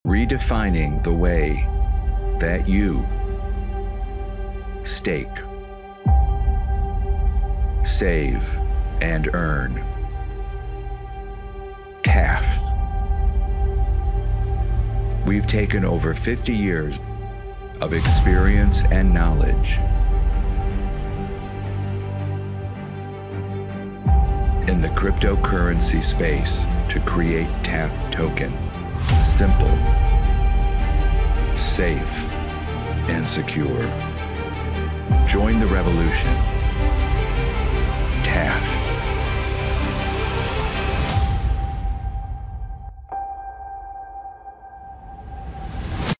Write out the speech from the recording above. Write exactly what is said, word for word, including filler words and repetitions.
redefining the way that you stake, save, and earn. T A F. We've taken over fifty years of experience and knowledge in the cryptocurrency space to create T A F token. Simple, safe, and secure. Join the revolution.